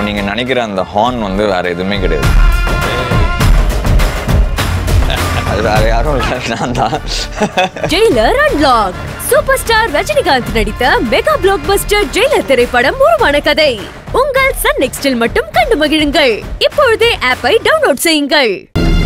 நீங்க நினைக்கிற அந்த ஹார்ன் வந்து வேற எதுவுமே கிடையாது. அது வேற யாரும் இல்லை, நான் தான். Jailer unlock. Super star Rajinikanth நடித்த மெகா பிளாக் பஸ்டர் ஜெயிலர் திரைப்படம் உருவான கதை. உங்கள் சன் நெக்ஸ்டில் மட்டும் கண்டு மகிழுங்கள். இப்பொழுதே ஆப்பை டவுன்லோட் செய்யுங்கள்.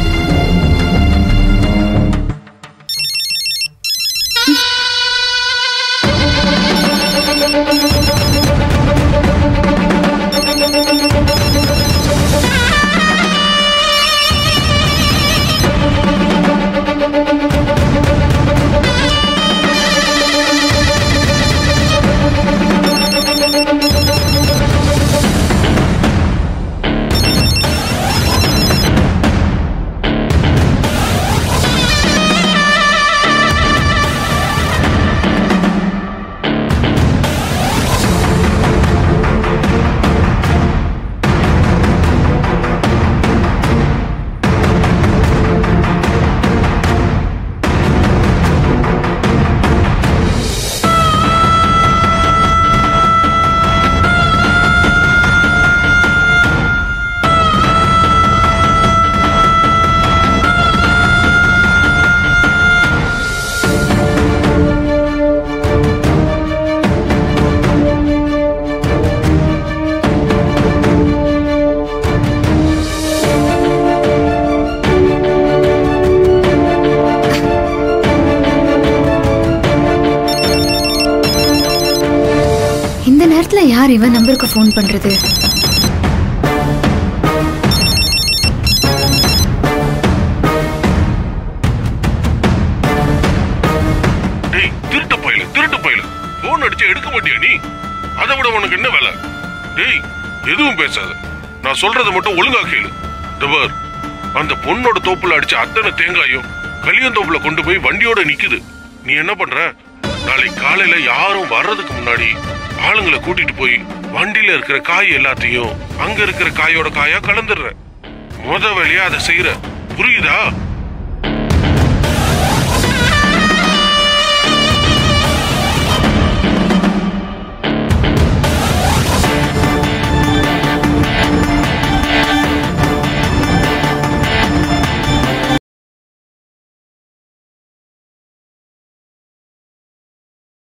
யார் இவன் நம்பருக்கு ஃபோன் பண்றது? டேய் திருட்டு பையல ஃபோன் அடிச்சு எடுக்க மாட்டியா நீ? அதை விட உனக்கு என்ன வேலை? டேய் எதுவும் பேசாத, நான் சொல்றதை மட்டும் ஒழுங்கா கேளு. தவர் அந்த பொண்ணோட தோப்புல அடிச்ச அத்தனை தேங்காயும் கலியந்தோப்புல கொண்டு போய் வண்டியோட நிக்குது. நீ என்ன பண்ற? நாளை காலையில யாரும் வர்றதுக்கு முன்னாடி ஆளுங்களை கூட்டிட்டு போய் வண்டியில இருக்கிற காய் எல்லாத்தையும் அங்க இருக்கிற காயோட காயா கலந்துடுற. முத வேலையா அதை செய்யற, புரியுதா?